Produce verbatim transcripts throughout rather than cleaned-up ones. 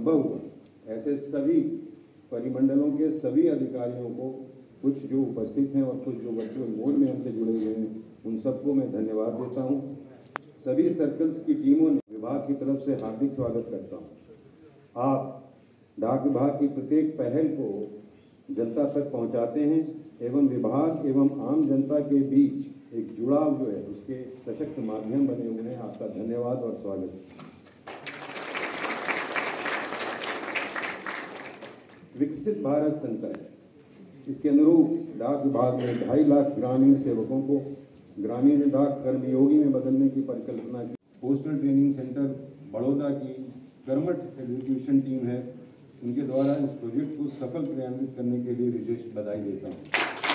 संभव हुआ, ऐसे सभी परिमंडलों के सभी अधिकारियों को, कुछ जो उपस्थित हैं और कुछ जो वर्चुअल मोड में हमसे जुड़े हुए हैं, उन सबको मैं धन्यवाद देता हूं। सभी सर्कल्स की टीमों ने विभाग की तरफ से हार्दिक स्वागत करता हूं। आप डाक विभाग की प्रत्येक पहल को जनता तक पहुंचाते हैं एवं विभाग एवं आम जनता के बीच एक जुड़ाव जो है उसके सशक्त माध्यम बने हुए हैं। आपका धन्यवाद और स्वागत। विकसित भारत संकल्प, इसके अनुरूप डाक विभाग में ढाई लाख ग्रामीण सेवकों को ग्रामीण डाक कर्मयोगी में बदलने की परिकल्पना की। पोस्टल ट्रेनिंग सेंटर बड़ौदा की कर्मठ एग्जीक्यूशन टीम है, उनके द्वारा इस प्रोजेक्ट को सफल क्रियान्वित करने के लिए विशेष बधाई देता हूँ।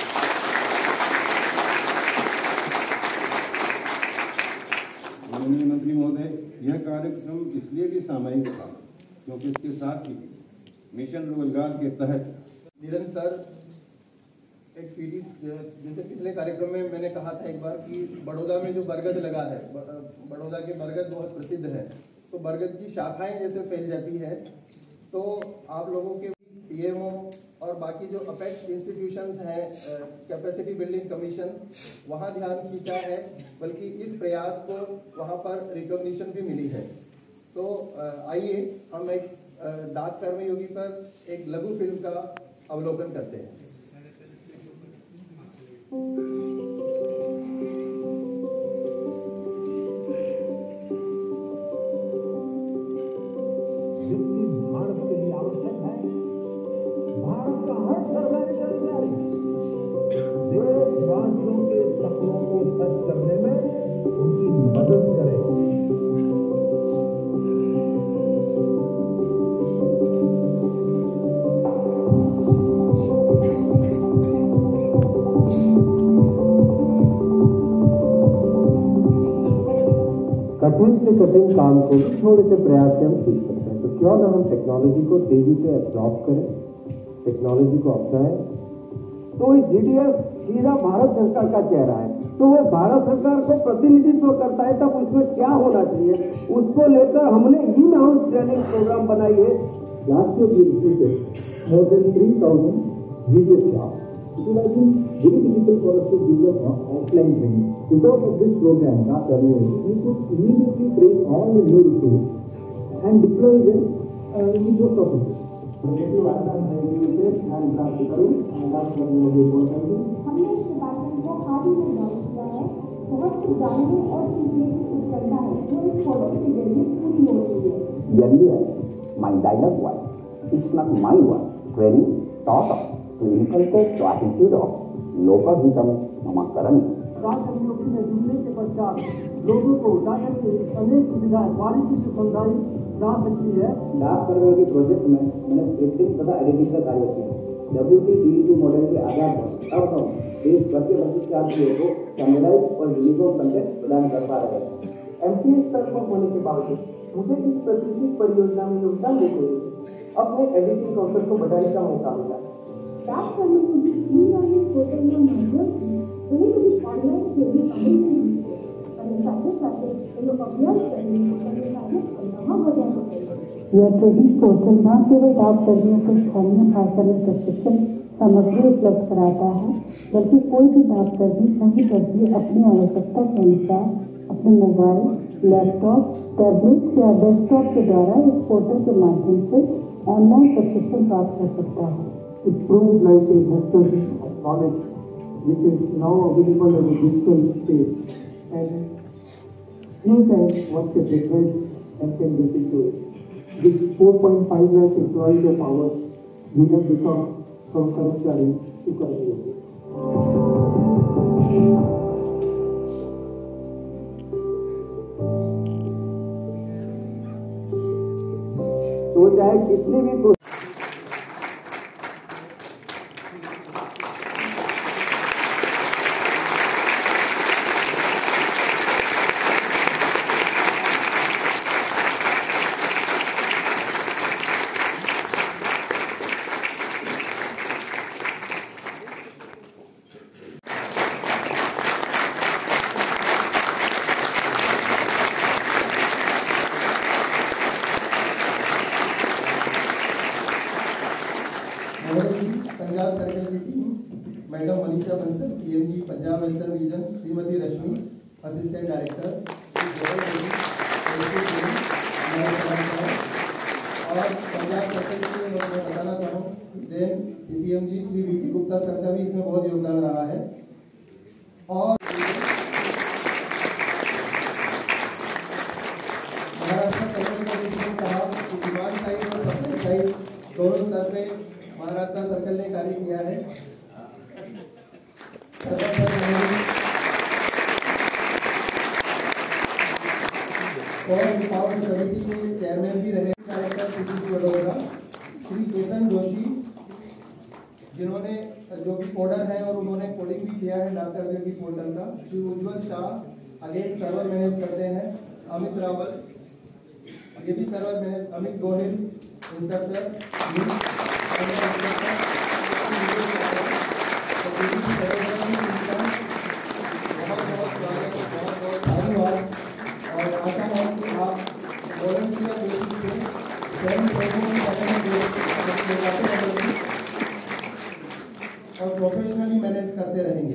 माननीय मंत्री महोदय, यह कार्यक्रम इसलिए भी सामयिक था क्योंकि इसके साथ ही मिशन रोजगार के तहत निरंतर एक पीढ़ी, जैसे पिछले कार्यक्रम में मैंने कहा था एक बार कि बड़ौदा में जो बरगद लगा है, बड़ौदा के बरगद बहुत प्रसिद्ध है, तो बरगद की शाखाएं जैसे फैल जाती है, तो आप लोगों के पीएमओ और बाकी जो अपेक्स इंस्टीट्यूशंस हैं, कैपेसिटी बिल्डिंग कमीशन, वहाँ ध्यान खींचा है, बल्कि इस प्रयास को वहाँ पर रिकॉग्निशन भी मिली है। तो आइए हम एक डाक कर्मयोगी पर एक लघु फिल्म का अवलोकन करते हैं। भारत के लिए आवश्यक है, भारत का हर सरकारी कर्मचारी देशवासियों के सपनों को सच करने में उनकी मदद करे। कठिन से कठिन काम को थोड़े से प्रयास से हम सीख सकते हैं, तो क्यों ना हम टेक्नोलॉजी को तेजी से एब्जॉर्ब करें, टेक्नोलॉजी को अपनाएं। तो इस जीडीएस सीधा भारत सरकार का चेहरा है, तो वो भारत सरकार को प्रतिनिधित्व करता है, तब उसमें क्या होना चाहिए उसको लेकर हमने इन हाउस ट्रेनिंग प्रोग्राम बनाई है। Last year more than three thousand GDS jobs utilizing very difficult for us to develop offline training. Because of this program, that earlier, we could immediately train all the new recruits and deploy them uh, in the post office. Native Assam Navy and practically and that's what we will do. हमने इस department को हाल ही में launch किया है। बहुत कुछ जानने और सीखने की उत्कंठा है जो इस प्रोडक्ट के जरिए पूरी हो रही है। Yes, my dialogue was, it's not my word. Training, thought of. Clinical test attitude of लोकहितम ममाकरण। डाक कर्मयोगी में जुड़ने के पश्चात लोगों को डाक के अनेक सुविधाएं क्वालिटी से समझाई जा सकती है। डाक कर्मयोगी प्रोजेक्ट में मैंने प्रिंटिंग तथा एडिटिंग का कार्य किया। डब्ल्यूटी डीईटी मॉडल के आधार पर अब हम देश भर के प्रशिक्षणार्थियों को स्टैंडर्डाइज और यूनिफॉर्म कंटेंट प्रदान कर पा रहे हैं। एमटीएस तक होने के बावजूद मुझे इस प्रतिष्ठित परियोजना में योगदान देते हुए अपने एडिटिंग कौशल को बढ़ाने का मौका मिला। डाक कर्मयोगी ई-लर्निंग पोर्टल के माध्यम से कहीं भी ऑनलाइन के लिए अमल नहीं होते और साथ साथ ये लोग अभ्यास करने को करने का संभावना हो जाती है। यह ट्रेनिंग पोर्टल न केवल डाक कर्मियों को स्थानीय भाषा में प्रशिक्षण सामग्री उपलब्ध कराता है, बल्कि कोई भी डाक कर्मी कहीं पर भी अपनी आवश्यकता के अनुसार अपने मोबाइल, लैपटॉप, टैबलेट या डेस्कटॉप के द्वारा इस पोर्टल के माध्यम से ऑनलाइन प्रशिक्षण प्राप्त कर सकता है। It proves like a mastery of knowledge, which is now available in a digital space, and few times what's the difference and can get into it. With four point five lakh employees of ours, we have become from Karmachari to Karmyogi. तो चाहे कितनी भी महोदय जी, Punjab circle की team, madam Manisha Bansal, PMG Punjab western region, Shrimati Rashmi, assistant director, और Punjab circle के मैं बताना चाहूँ then CPMG Shri VT Gupta sir का भी इसमें बहुत योगदान रहा है। और महाराष्ट्र सर्कल का जिसने कहा कि डिमांड साइड और सप्लाई साइड दोनों स्तर पे महाराष्ट्र सर्कल ने कार्य किया है। और पावर कमेटी के चेयरमैन भी रहे डायरेक्टर सीपीसी वडोदरा श्री केतन जोशी, जिन्होंने जो भी कोडर है और उन्होंने कोडिंग भी किया है डाक सर्वे पोर्टल का। Shri Ujjwal Shah again server manage करते हैं। अमित रावल ये भी server manage, Amit Gohil instructor, बहुत बहुत स्वागत, बहुत बहुत धन्यवाद। और आशा है कि आप वॉलंटियर बेसिस पे स्वयं और प्रोफेशनली मैनेज करते रहेंगे।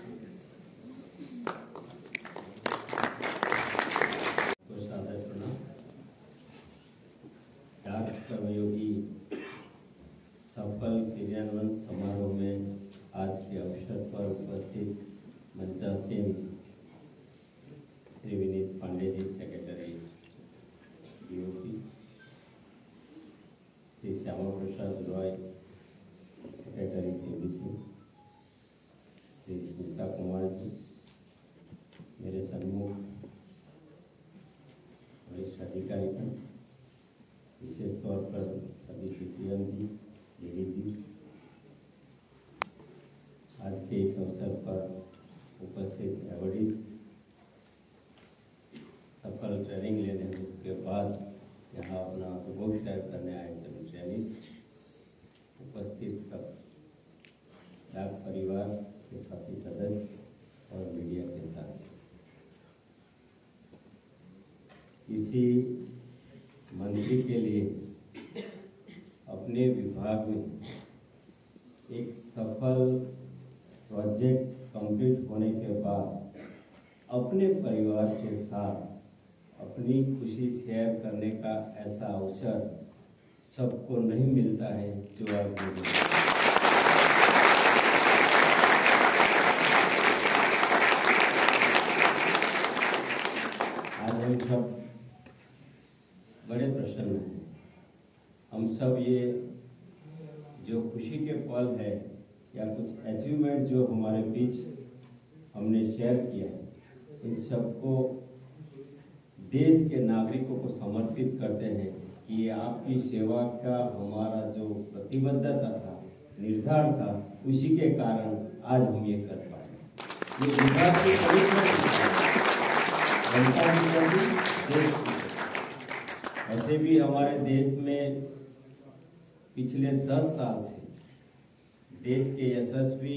डाक कर्मयोगी सफल क्रियान्वयन समारोह में आज के अवसर पर उपस्थित मंचासीन Shri Vineet Pandey ji secretary UP, Shri Shyama Prasad Roy secretary CBC, Shri Smita Kumar ji, मेरे सन्मुख वरिष्ठ अधिकारीगण, विशेष तौर पर सभी सीसीएम जी, डीडीजी, आज के इस अवसर पर उपस्थित एवॉर्डीज, सफल ट्रेनिंग लेने के बाद यहाँ अपना अनुभव शेयर करने आए सभी ट्रेनिंग, उपस्थित सब डाक परिवार के साथी सदस्य और मीडिया के साथ, किसी मंत्री के लिए अपने विभाग में एक सफल प्रोजेक्ट कंप्लीट होने के बाद अपने परिवार के साथ अपनी खुशी शेयर करने का ऐसा अवसर सबको नहीं मिलता है जो आज मुझे। आज हम सब बड़े प्रसन्न हैं। हम सब ये जो खुशी के पल है या कुछ अचीवमेंट जो हमारे बीच हमने शेयर किया है, इन सबको देश के नागरिकों को समर्पित करते हैं कि आपकी सेवा का हमारा जो प्रतिबद्धता था, निर्धार था, उसी के कारण आज हम ये कर पाए। ये विभाग की जनता की प्रति देश की। ऐसे भी हमारे देश में पिछले दस साल से देश के यशस्वी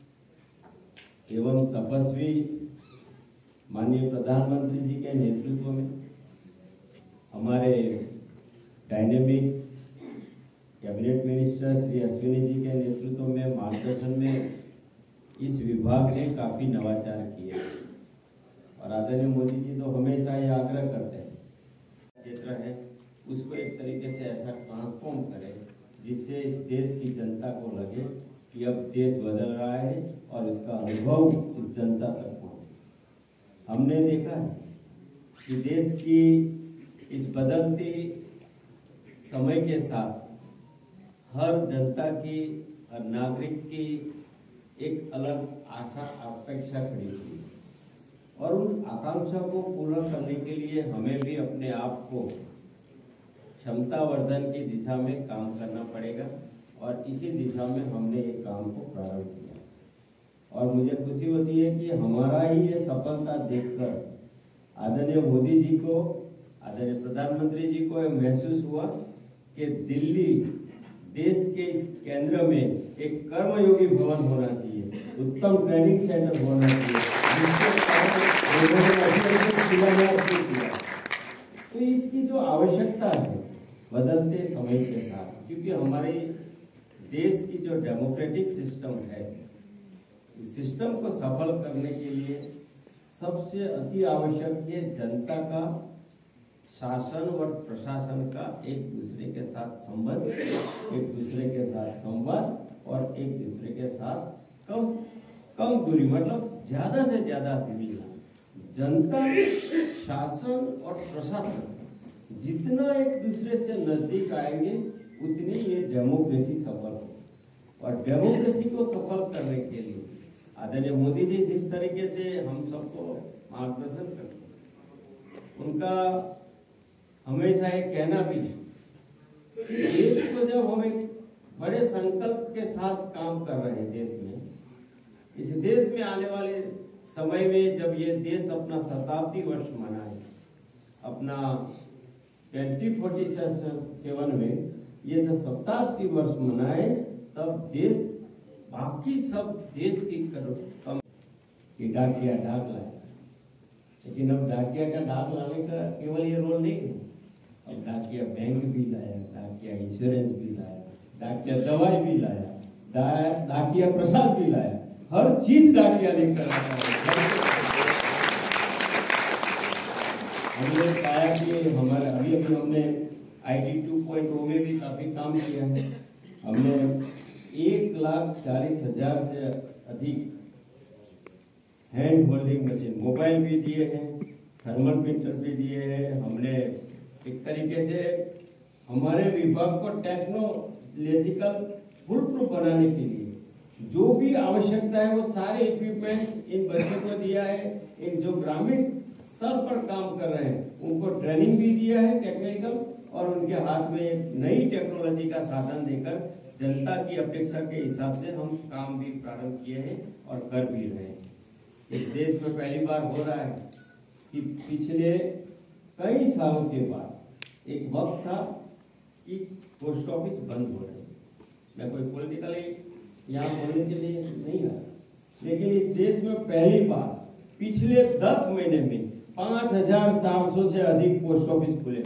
एवं तपस्वी माननीय प्रधानमंत्री जी के नेतृत्व में, हमारे dynamic cabinet minister Shri Ashwini ji के नेतृत्व में, मार्गदर्शन में इस विभाग ने काफ़ी नवाचार किए और आदरणीय मोदी जी तो हमेशा ये आग्रह करते हैं क्षेत्र है उसको एक तरीके से ऐसा ट्रांसफॉर्म करें जिससे इस देश की जनता को लगे कि अब देश बदल रहा है और इसका अनुभव इस जनता तक पहुंचे। हमने देखा है कि देश की इस बदलती समय के साथ हर जनता की, हर नागरिक की एक अलग आशा अपेक्षा खड़ी हुई और उन आकांक्षा को पूरा करने के लिए हमें भी अपने आप को क्षमता वर्धन की दिशा में काम करना पड़ेगा और इसी दिशा में हमने ये काम को प्रारंभ किया। और मुझे खुशी होती है कि हमारा ही ये सफलता देखकर आदरणीय मोदी जी को, आदरणीय प्रधानमंत्री जी को महसूस हुआ कि दिल्ली देश के इस केंद्र में एक कर्मयोगी भवन होना चाहिए, उत्तम ट्रेनिंग सेंटर होना चाहिए। तो इसकी जो आवश्यकता है बदलते समय के साथ, क्योंकि हमारे देश की जो डेमोक्रेटिक सिस्टम है, इस सिस्टम को सफल करने के लिए सबसे अति आवश्यक है जनता का, शासन और प्रशासन का एक दूसरे के साथ संबंध, एक दूसरे के साथ संवाद और एक दूसरे के साथ कम कम दूरी, मतलब ज्यादा से ज्यादा मिलना। जनता, शासन और प्रशासन जितना एक दूसरे से नजदीक आएंगे उतनी ये डेमोक्रेसी सफल हो। और डेमोक्रेसी को सफल करने के लिए आदरणीय मोदी जी जिस तरीके से हम सबको मार्गदर्शन करते हैं, उनका हमेशा एक कहना भी है कि देश को जब हम एक बड़े संकल्प के साथ काम कर रहे हैं देश में, इस देश में आने वाले समय में जब ये देश अपना शताब्दी वर्ष मनाए, अपना ट्वेंटी फोर्टी सेवन में ये जो शताब्दी वर्ष मनाए, तब देश बाकी सब देश की कम कि डाकिया डाक लाए। लेकिन अब डाकिया का डाक लाने का केवल ये रोल नहीं है, अब डाकिया बैंक भी लाया, डाकिया इंश्योरेंस भी लाया, डाकिया दवाई भी लाया, डा, डाकिया प्रसाद भी लाया, हर चीज डाकिया लेकर आता है। हमने पाया कि हमारे अभी अभी हमने I T two point O में भी काफी काम किया है। हमने एक लाख चालीस हजार से अधिक हैंड होल्डिंग मशीन, मोबाइल भी दिए हैं, थर्मल प्रिंटर भी दिए हैं। हमने एक तरीके से हमारे विभाग को टेक्नोलॉजिकल फुल प्रूफ बनाने के लिए जो भी आवश्यकता है वो सारे इक्विपमेंट्स इन बच्चों को दिया है। एक जो ग्रामीण स्तर पर काम कर रहे हैं उनको ट्रेनिंग भी दिया है टेक्निकल, और उनके हाथ में एक नई टेक्नोलॉजी का साधन देकर जनता की अपेक्षा के हिसाब से हम काम भी प्रारंभ किए हैं और कर भी रहे हैं। इस देश में पहली बार हो रहा है कि पिछले कई सालों के बाद एक वक्त था कि पोस्ट ऑफिस बंद हो रहे हैं। मैं कोई पॉलिटिकली यहाँ बोलने के लिए नहीं आया, लेकिन इस देश में पहली बार पिछले दस महीने में पांच हजार चार सौ से अधिक पोस्ट ऑफिस खुले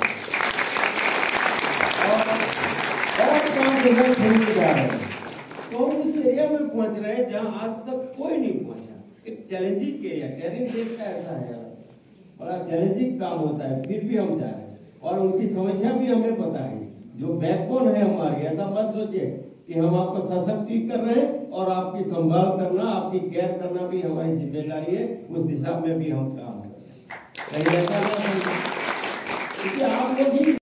और पांच हजार खुलने जा रहे हैं। तो उस एरिया में पहुंच रहे हैं जहां आज तक कोई नहीं पहुंचा। एक चैलेंजिंग एरिया, टेरिंग देश का ऐसा है, बड़ा चैलेंजिंग काम होता है, फिर भी हम जा रहे हैं और उनकी समस्या भी हमें पता है। जो बैकबोन है हमारी, ऐसा मत सोचिए कि हम आपको सशक्त कर रहे हैं और आपकी संभाल करना, आपकी केयर करना भी हमारी जिम्मेदारी है। उस दिशा में भी हम काम कर रहे हैं। आप लोग